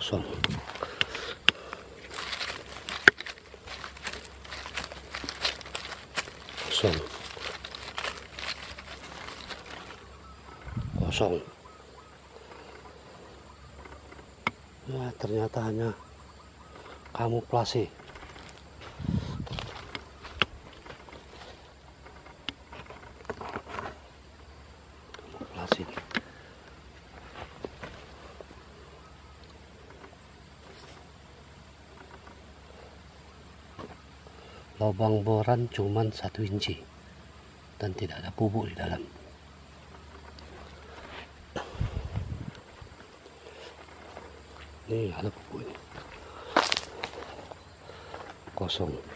kosong. Ya, ternyata hanya kamuflase. Lubang boran cuman 1 inci dan tidak ada bubuk di dalam. Ini ada bubuk ini. Kosong.